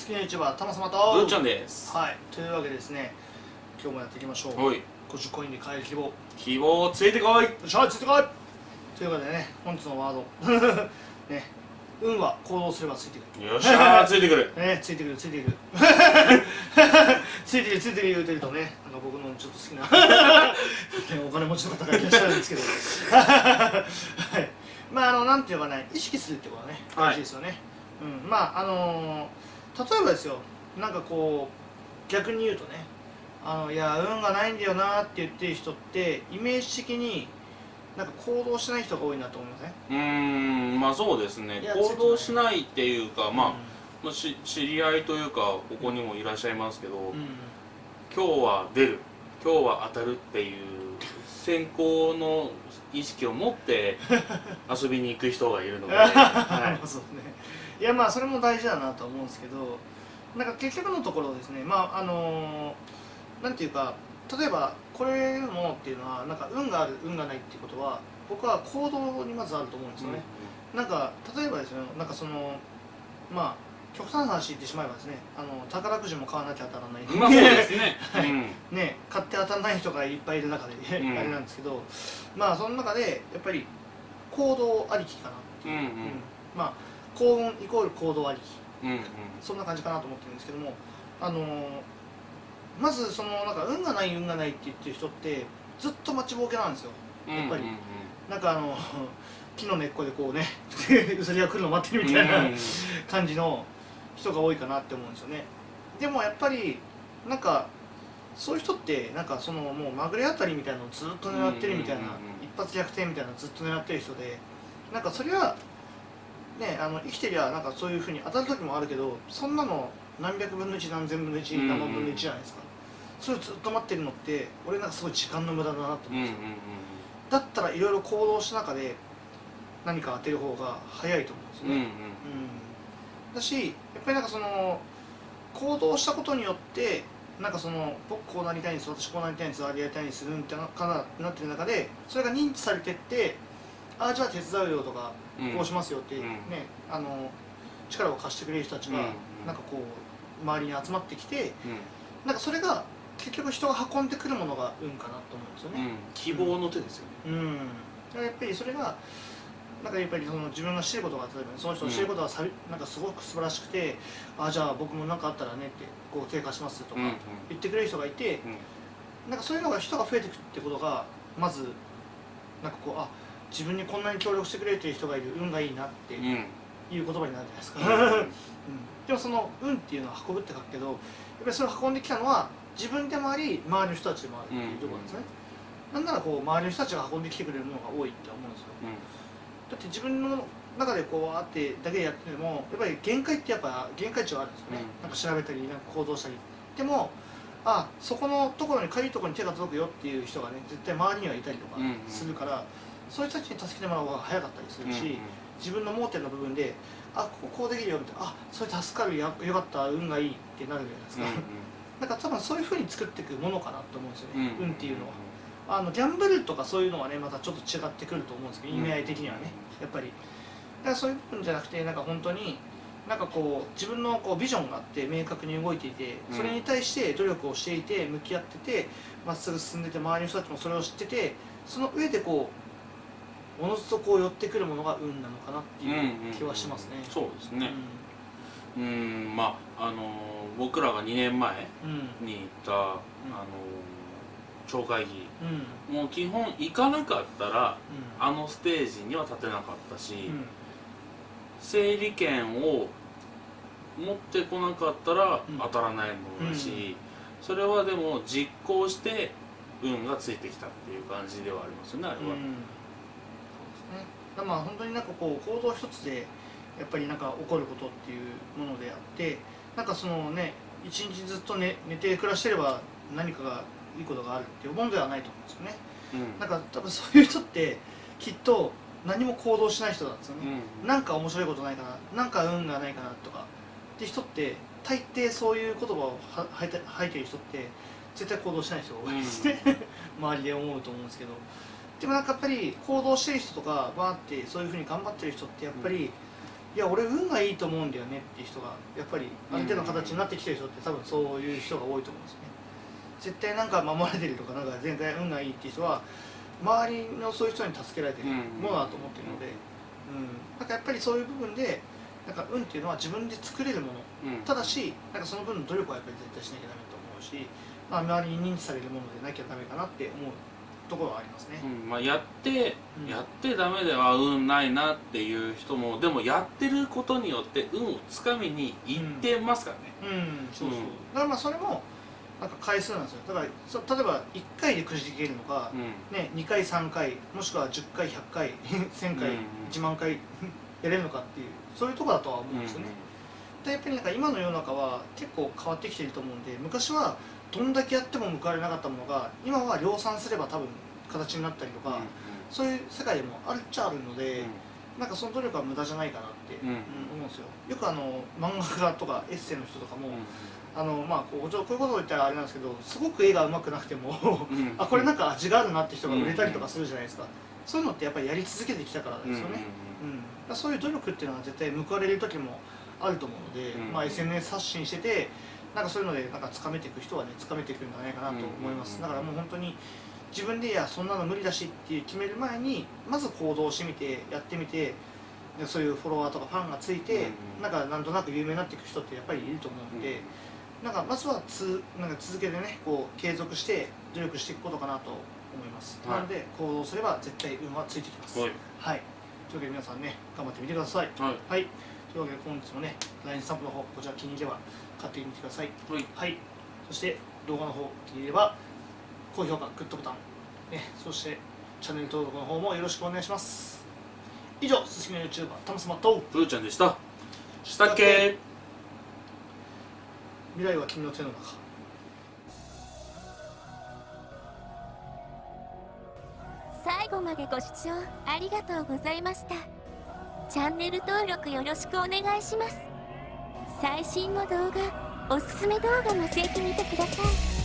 好きな YouTuber たまさまとぶーちゃんです。 はい、というわけでですね、今日もやっていきましょう。 はい。 50コインで買える希望。よ希望ついてこい。 っしゃ、ついてこい。というわけでね、本日のワードね、運は行動すればついてくる。 よっしゃー、ついてくる。 ね、ついてくるついてくるついてくるついてくる言うてるとね、なんか僕のちょっと好きなお金持ちの方がいらっしゃるんですけどはい、まあなんていうかね、意識するってことはね大事ですよね。うん、まあ例えばですよ、なんかこう逆に言うとね、いや運がないんだよなって言ってる人ってイメージ的になんか行動しない人が多いなと思いません？ まあそうですね。行動しないっていうか、まあ知り合いというかここにもいらっしゃいますけど、今日は出る、今日は当たるっていう先行の意識を持って遊びに行く人がいるので、はい、 そうですね。いやまあそれも大事だなと思うんですけど、なんか結局のところですね、まあなんていうか、例えばこれのものっていうのはなんか運がある運がないっていうことは僕は行動にまずあると思うんですよね。なんか例えばですね、なんかそのまあ極端な話言ってしまえばですね、宝くじも買わなきゃ当たらない、 まあそうですね。 はい、ね、買って当たらない人がいっぱいいる中で、あれなんですけど、まあその中でやっぱり行動ありきかなっていう、まあ幸運イコール行動ありき、そんな感じかなと思ってるんですけども、まずそのなんか運がない運がないって言ってる人ってずっと待ちぼうけなんですよ。やっぱりなんか木の根っこでこうねうさぎが来るのを待ってるみたいな感じの人が多いかなって思うんですよね。でもやっぱりなんかそういう人ってなんかそのもうまぐれあたりみたいなのをずっと狙ってるみたいな、一発逆転みたいなのをずっと狙ってる人で、なんかそれはね、生きてりゃなんかそういうふうに当たる時もあるけど、そんなの何百分の1何千分の1何万分の1じゃないですか。それをずっと待ってるのって俺なんかすごい時間の無駄だなと思うんですよ。だったらいろいろ行動した中で何か当てる方が早いと思うんですよね。だしやっぱりなんかその行動したことによってなんかその僕こうなりたいんです、私こうなりたいんです、あれやりたいんですみたいなかなってる中でそれが認知されてって、ああじゃあ手伝うよとかこうしますよってね、力を貸してくれる人たちがなんかこう周りに集まってきて、なんかそれが結局人が運んでくるものが運かなと思うんですよね。 希望の手ですよね。 だからやっぱりそれがなんかやっぱりその自分が知ることが例えばその人の知ることがなんかすごく素晴らしくて、あじゃあ僕も何かあったらねってこう手貸しますとか言ってくれる人がいて、なんかそういうのが人が増えていくってことがまずなんかこう自分にこんなに協力してくれてる人がいる、運がいいなっていう言葉になるじゃないですか。でもその運っていうのは運ぶって書くけど、やっぱりそれを運んできたのは自分でもあり周りの人たちでもあるっていうところなんですね。なんならこう周りの人たちが運んできてくれるものが多いって思うんですよ。だって自分の中でこうあってだけでやっててもやっぱり限界ってやっぱ限界値はあるんですよね。なんか調べたりなんか行動したりでもそこのところにかゆいところに手が届くよっていう人がね絶対周りにはいたりとかするから、そういう人たちに助けてもらう方が早かったりするし、自分の盲点の部分でこうできるよみたいな、それ助かるよかった運がいいってなるじゃないですか。なんか多分そういうふうに作っていくものかなと思うんですよね、運っていうのは。ギャンブルとかそういうのはねまたちょっと違ってくると思うんですけど、意味合い的にはねやっぱり。だからそういう部分じゃなくてなんか本当になんかこう自分のこうビジョンがあって明確に動いていて、それに対して努力をしていて向き合っててまっすぐ進んでて、周りの人たちもそれを知ってて、その上でこうおのずとこう寄ってくるものが運なのかなっていう気はしますね。 そうですね。まあ僕らが2年前に行った町会議、もう基本行かなかったらステージには立てなかったし、整理券を持ってこなかったら当たらないものだし、それはでも実行して運がついてきたっていう感じではありますよね、あれは。そうですね。 まあ本当になんかこう行動一つでやっぱりなんか起こることっていうものであって、なんかそのね一日ずっと寝て暮らしてれば何かがいいことがあるっていうものではないと思うんですよね。なんか多分そういう人ってきっと何も行動しない人なんですよね。なんか面白いことないかな、なんか運がないかなとかって人って大抵そういう言葉を吐いてる人って絶対行動しない人が多いですね。周りで思うと思うんですけど、でもなんかやっぱり行動してる人とかバーってそういうふうに頑張ってる人ってやっぱりいや俺運がいいと思うんだよねっていう人がやっぱりある程度の形になってきてる人って多分そういう人が多いと思うんですよね。絶対なんか守られてるとかなんか全然運がいいっていう人は周りのそういう人に助けられてるものだと思ってるので、なんかやっぱりそういう部分でなんか運っていうのは自分で作れるもの、ただしなんかその分の努力はやっぱり絶対しなきゃダメと思うし、まあ、周りに認知されるものでなきゃダメかなって思うところはありますね。 まあ、やってダメでは運ないなっていう人もでもやってることによって運をつかみにいってますからね。 そうそう。だからまあそれもなんか回数なんですよ。だから例えば1回でくじけるのか、ね、2回3回もしくは10回100回1000回1万回やれるのかっていうそういうところだとは思うんですよね。でやっぱりなんか今の世の中は結構変わってきていると思うんで、昔はどんだけやっても報われなかったものが今は量産すれば多分形になったりとか、そういう世界でもあるっちゃあるので、なんかその努力は無駄じゃないかなって思うんですよ。よく漫画家とかエッセイの人とかもまあこういうことを言ったらあれなんですけど、すごく絵が上手くなくてもあこれなんか味があるなって人が売れたりとかするじゃないですか。そういうのってやっぱりやり続けてきたからですよね。そういう努力っていうのは絶対報われる時もあると思うので、まあ SNS 発信しててなんかそういうのでなんか掴めていく人はね掴めていくんじゃないかなと思います。だからもう本当に自分でいやそんなの無理だしって決める前にまず行動してみてやってみて、そういうフォロワーとかファンがついてなんとなく有名になっていく人ってやっぱりいると思うので、なんかまずはなんか続けてねこう継続して努力していくことかなと思います。なので行動すれば絶対運はついてきます。はい。というわけで皆さんね頑張ってみてください。はい。というわけで本日もね LINE スタンプの方こちら気に入れば買ってみてください。はい。そして動画の方気に入れば高評価グッドボタンね、そしてチャンネル登録の方もよろしくお願いします。以上すすきの YouTuber タマスマとプーちゃんでした。したっけ。 未来は君の手の中。 最後までご視聴ありがとうございました。チャンネル登録よろしくお願いします。最新の動画、おすすめ動画もぜひ見てください。